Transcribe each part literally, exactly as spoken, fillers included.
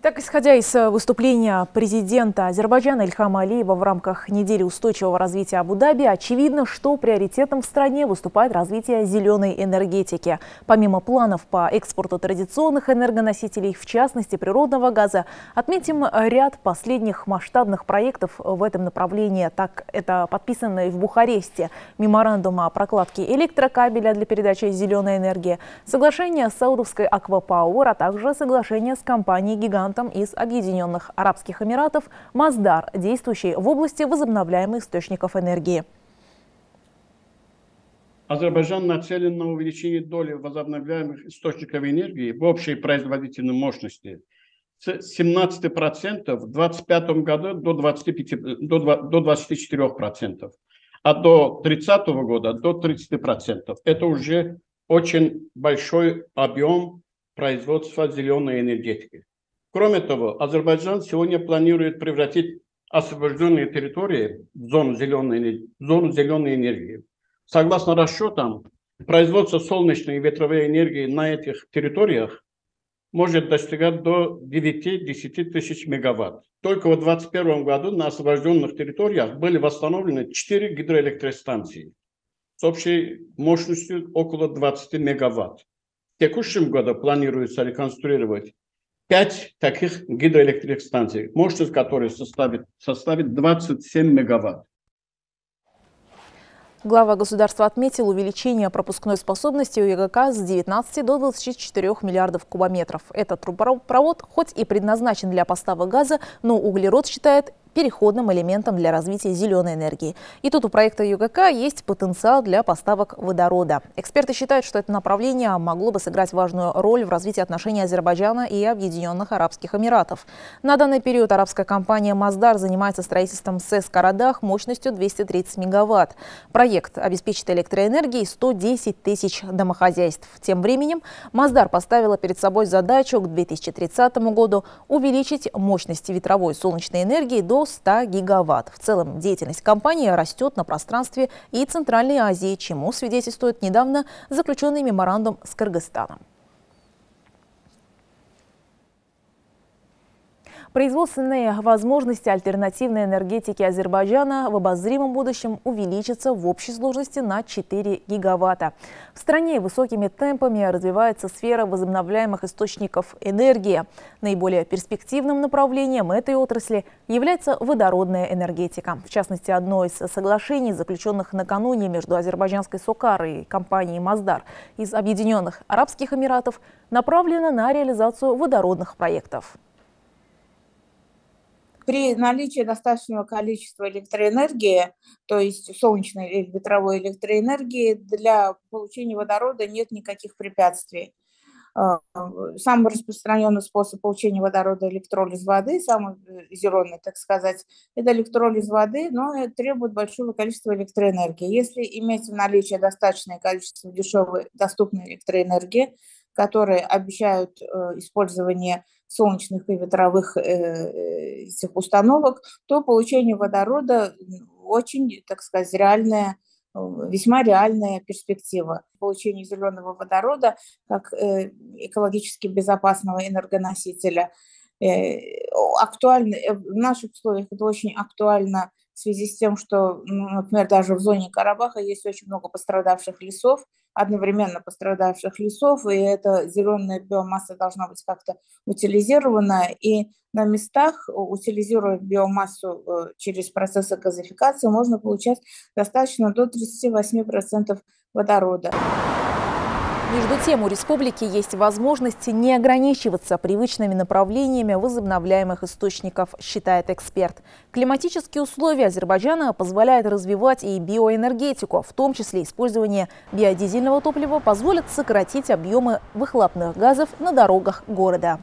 Так, исходя из выступления президента Азербайджана Ильхама Алиева в рамках недели устойчивого развития Абу-Даби, очевидно, что приоритетом в стране выступает развитие зеленой энергетики. Помимо планов по экспорту традиционных энергоносителей, в частности природного газа, отметим ряд последних масштабных проектов в этом направлении. Так, это подписанный в Бухаресте меморандум о прокладке электрокабеля для передачи зеленой энергии, соглашение с саудовской Аквапауэр, а также соглашение с компанией-гигантом из Объединенных Арабских Эмиратов Масдар, действующий в области возобновляемых источников энергии. Азербайджан нацелен на увеличение доли возобновляемых источников энергии в общей производительной мощности с семнадцати процентов в две тысячи двадцать пятом году до двадцати пяти, до двадцати четырёх процентов, а до тридцатого года до тридцати процентов. Это уже очень большой объем производства зеленой энергетики. Кроме того, Азербайджан сегодня планирует превратить освобожденные территории в зону зеленой, в зону зеленой энергии. Согласно расчетам, производство солнечной и ветровой энергии на этих территориях может достигать до девяти-десяти тысяч мегаватт. Только в две тысячи двадцать первом году на освобожденных территориях были восстановлены четыре гидроэлектростанции с общей мощностью около двадцати мегаватт. В текущем году планируется реконструировать пять таких гидроэлектростанций, мощность которой составит, составит двадцать семь мегаватт. Глава государства отметил увеличение пропускной способности у ЕГК с девятнадцати до двадцати четырёх миллиардов кубометров. Этот трубопровод хоть и предназначен для поставок газа, но углерод считает переходным элементом для развития зеленой энергии. И тут у проекта ЮГК есть потенциал для поставок водорода. Эксперты считают, что это направление могло бы сыграть важную роль в развитии отношений Азербайджана и Объединенных Арабских Эмиратов. На данный период арабская компания Масдар занимается строительством СЭС Карадах мощностью двести тридцать мегаватт. Проект обеспечит электроэнергией сто десять тысяч домохозяйств. Тем временем Масдар поставила перед собой задачу к две тысячи тридцатому году увеличить мощности ветровой и солнечной энергии до ста гигаватт. В целом деятельность компании растет на пространстве и Центральной Азии, чему свидетельствует недавно заключенный меморандум с Кыргызстаном. Производственные возможности альтернативной энергетики Азербайджана в обозримом будущем увеличатся в общей сложности на четыре гигаватта. В стране высокими темпами развивается сфера возобновляемых источников энергии. Наиболее перспективным направлением этой отрасли является водородная энергетика. В частности, одно из соглашений, заключенных накануне между азербайджанской Сокар и компанией Масдар из Объединенных Арабских Эмиратов, направлено на реализацию водородных проектов. При наличии достаточного количества электроэнергии, то есть солнечной или ветровой электроэнергии, для получения водорода нет никаких препятствий. Самый распространенный способ получения водорода – электролиз воды, самый зеленый, так сказать, это электролиз воды, но это требует большого количества электроэнергии. Если иметь в наличии достаточное количество дешевой доступной электроэнергии, которые обещают использование солнечных и ветровых этих установок, то получение водорода очень, так сказать, реальная, весьма реальная перспектива. Получение зеленого водорода как экологически безопасного энергоносителя актуально в наших условиях. Это очень актуально в связи с тем, что, например, даже в зоне Карабаха есть очень много пострадавших лесов, одновременно пострадавших лесов, и эта зеленая биомасса должна быть как-то утилизирована. И на местах, утилизируя биомассу через процессы газификации, можно получать достаточно до тридцати восьми процентов водорода. Между тем, у республики есть возможность не ограничиваться привычными направлениями возобновляемых источников, считает эксперт. Климатические условия Азербайджана позволяют развивать и биоэнергетику, в том числе использование биодизельного топлива позволит сократить объемы выхлопных газов на дорогах города.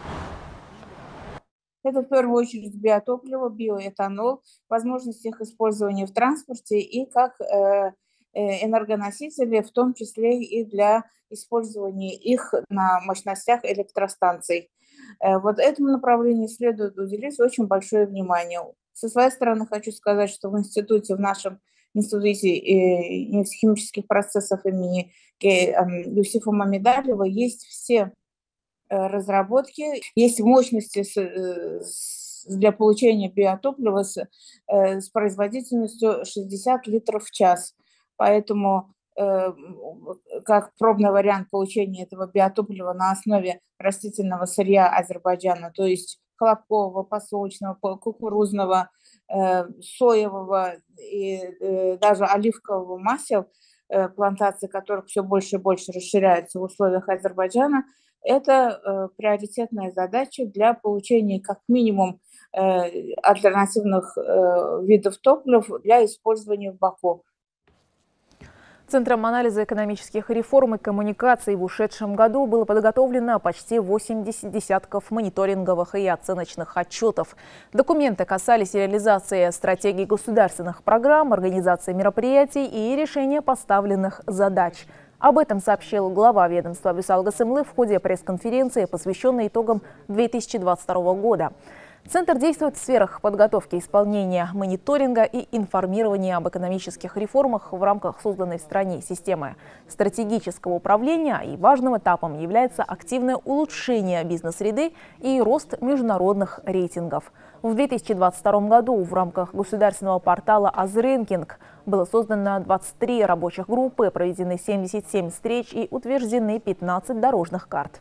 Это в первую очередь биотопливо, биоэтанол, возможность их использования в транспорте и как э, энергоносители, в том числе и для использования их на мощностях электростанций. Вот этому направлению следует уделить очень большое внимание. Со своей стороны хочу сказать, что в институте, в нашем институте нефтехимических процессов имени Юсифа Мамедалиева есть все разработки. Есть мощности для получения биотоплива с, с производительностью шестьдесят литров в час. Поэтому как пробный вариант получения этого биотоплива на основе растительного сырья Азербайджана, то есть хлопкового, подсолнечного, кукурузного, соевого и даже оливкового масел, плантации которых все больше и больше расширяются в условиях Азербайджана, это приоритетная задача для получения как минимум альтернативных видов топлив для использования в Баку. Центром анализа экономических реформ и коммуникаций в ушедшем году было подготовлено почти восемьдесят десятков мониторинговых и оценочных отчетов. Документы касались реализации стратегий государственных программ, организации мероприятий и решения поставленных задач. Об этом сообщил глава ведомства Абюсал Гасымлы в ходе пресс-конференции, посвященной итогам две тысячи двадцать второго года. Центр действует в сферах подготовки исполнения мониторинга и информирования об экономических реформах в рамках созданной в стране системы стратегического управления, и важным этапом является активное улучшение бизнес-среды и рост международных рейтингов. В две тысячи двадцать втором году в рамках государственного портала «Азрэнкинг» было создано двадцать три рабочих группы, проведены семьдесят семь встреч и утверждены пятнадцать дорожных карт.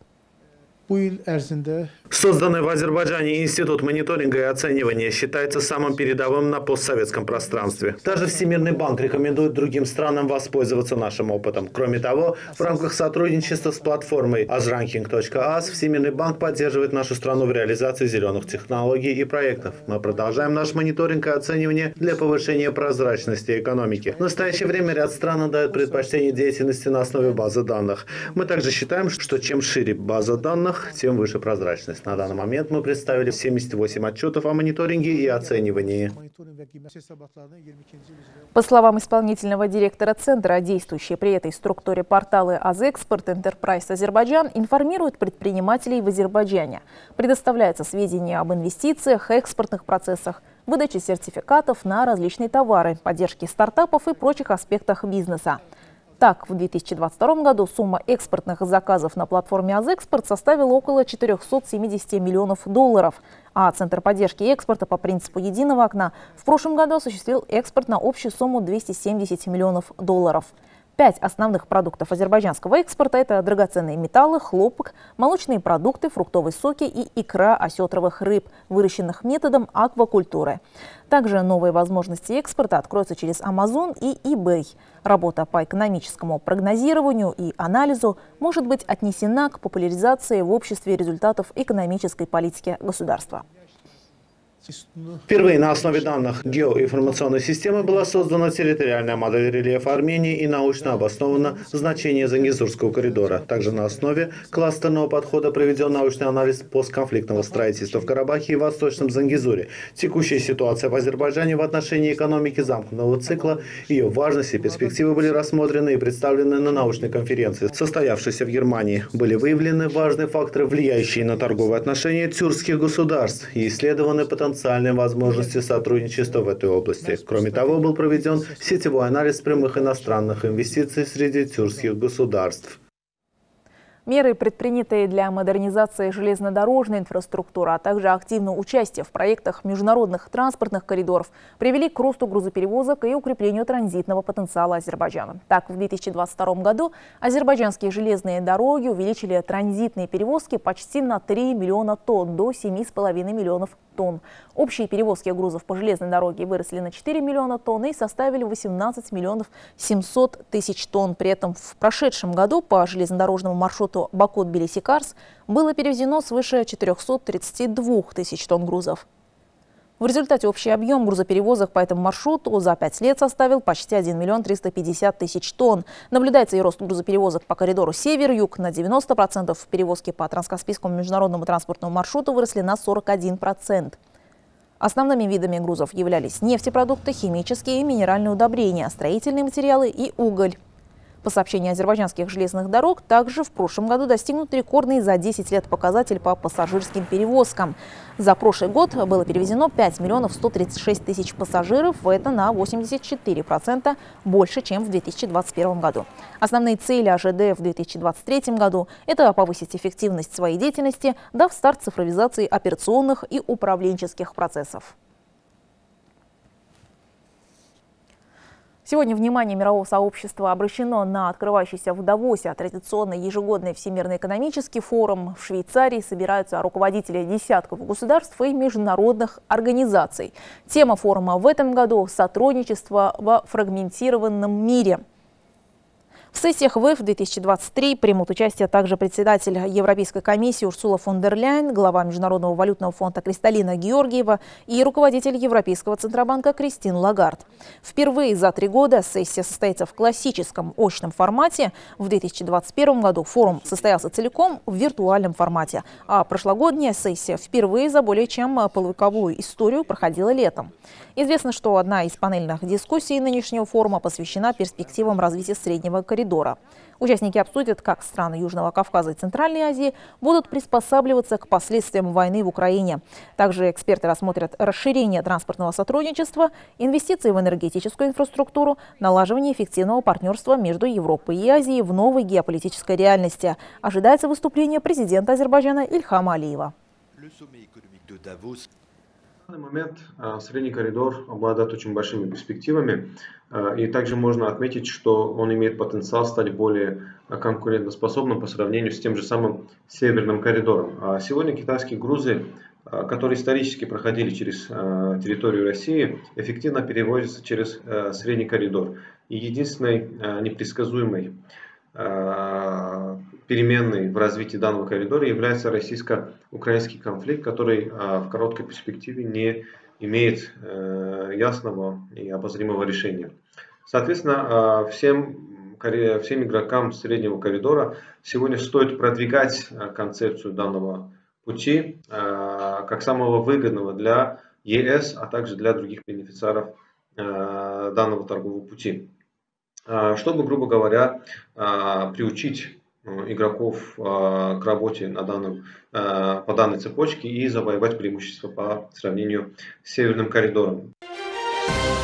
Созданный в Азербайджане институт мониторинга и оценивания считается самым передовым на постсоветском пространстве. Даже Всемирный банк рекомендует другим странам воспользоваться нашим опытом. Кроме того, в рамках сотрудничества с платформой азранкинг точка аз Всемирный банк поддерживает нашу страну в реализации зеленых технологий и проектов. Мы продолжаем наш мониторинг и оценивание для повышения прозрачности экономики. В настоящее время ряд стран дает предпочтение деятельности на основе базы данных. Мы также считаем, что чем шире база данных, тем выше прозрачность. На данный момент мы представили семьдесят восемь отчетов о мониторинге и оценивании. По словам исполнительного директора Центра, действующие при этой структуре порталы «Азэкспорт», «Энтерпрайз Азербайджан» информируют предпринимателей в Азербайджане. Предоставляются сведения об инвестициях, экспортных процессах, выдаче сертификатов на различные товары, поддержке стартапов и прочих аспектах бизнеса. Так, в две тысячи двадцать втором году сумма экспортных заказов на платформе «Азэкспорт» составила около четырёхсот семидесяти миллионов долларов, а Центр поддержки экспорта по принципу единого окна в прошлом году осуществил экспорт на общую сумму двести семьдесят миллионов долларов. Пять основных продуктов азербайджанского экспорта – это драгоценные металлы, хлопок, молочные продукты, фруктовые соки и икра осетровых рыб, выращенных методом аквакультуры. Также новые возможности экспорта откроются через Amazon и eBay. Работа по экономическому прогнозированию и анализу может быть отнесена к популяризации в обществе результатов экономической политики государства. Впервые на основе данных геоинформационной системы была создана территориальная модель рельефа Армении и научно обосновано значение Зангезурского коридора. Также на основе кластерного подхода проведен научный анализ постконфликтного строительства в Карабахе и Восточном Зангезуре, текущая ситуация в Азербайджане в отношении экономики замкнутого цикла, ее важность и перспективы были рассмотрены и представлены на научной конференции, состоявшейся в Германии. Были выявлены важные факторы, влияющие на торговые отношения тюркских государств, и исследованы потенциальные потенциальные возможности сотрудничества в этой области. Кроме того, был проведен сетевой анализ прямых иностранных инвестиций среди тюркских государств. Меры, предпринятые для модернизации железнодорожной инфраструктуры, а также активное участие в проектах международных транспортных коридоров привели к росту грузоперевозок и укреплению транзитного потенциала Азербайджана. Так, в две тысячи двадцать втором году азербайджанские железные дороги увеличили транзитные перевозки почти на три миллиона тонн до семи с половиной миллионов тонн. Общие перевозки грузов по железной дороге выросли на четыре миллиона тонн и составили восемнадцать миллионов семьсот тысяч тонн. При этом в прошедшем году по железнодорожному маршруту Баку-Тбилиси-Карс было перевезено свыше четырёхсот тридцати двух тысяч тонн грузов. В результате общий объем грузоперевозок по этому маршруту за пять лет составил почти один миллион триста пятьдесят тысяч тонн. Наблюдается и рост грузоперевозок по коридору север-юг на девяносто процентов. Перевозки по транскаспийскому международному транспортному маршруту выросли на сорок один процент. Основными видами грузов являлись нефтепродукты, химические и минеральные удобрения, строительные материалы и уголь. По сообщению азербайджанских железных дорог, также в прошлом году достигнут рекордный за десять лет показатель по пассажирским перевозкам. За прошлый год было перевезено пять миллионов сто тридцать шесть тысяч пассажиров, это на восемьдесят четыре процента больше, чем в две тысячи двадцать первом году. Основные цели АЖД в две тысячи двадцать третьем году – это повысить эффективность своей деятельности, дав старт цифровизации операционных и управленческих процессов. Сегодня внимание мирового сообщества обращено на открывающийся в Давосе традиционный ежегодный Всемирный экономический форум. В Швейцарии собираются руководители десятков государств и международных организаций. Тема форума в этом году – сотрудничество во фрагментированном мире. В сессиях ВЭФ две тысячи двадцать три примут участие также председатель Европейской комиссии Урсула фон дер Ляйен, глава Международного валютного фонда Кристалина Георгиева и руководитель Европейского центробанка Кристин Лагард. Впервые за три года сессия состоится в классическом очном формате. В две тысячи двадцать первом году форум состоялся целиком в виртуальном формате, а прошлогодняя сессия впервые за более чем полувековую историю проходила летом. Известно, что одна из панельных дискуссий нынешнего форума посвящена перспективам развития среднего коридора. Участники обсудят, как страны Южного Кавказа и Центральной Азии будут приспосабливаться к последствиям войны в Украине. Также эксперты рассмотрят расширение транспортного сотрудничества, инвестиции в энергетическую инфраструктуру, налаживание эффективного партнерства между Европой и Азией в новой геополитической реальности. Ожидается выступление президента Азербайджана Ильхама Алиева. На данный момент средний коридор обладает очень большими перспективами, и также можно отметить, что он имеет потенциал стать более конкурентоспособным по сравнению с тем же самым северным коридором. А сегодня китайские грузы, которые исторически проходили через территорию России, эффективно перевозятся через средний коридор. И единственной непредсказуемой переменной в развитии данного коридора является российско-украинский конфликт, который в короткой перспективе не имеет ясного и обозримого решения. Соответственно, всем, всем игрокам среднего коридора сегодня стоит продвигать концепцию данного пути как самого выгодного для ЕС, а также для других бенефициаров данного торгового пути, чтобы, грубо говоря, приучить игроков к работе на данном, по данной цепочке и завоевать преимущество по сравнению с северным коридором.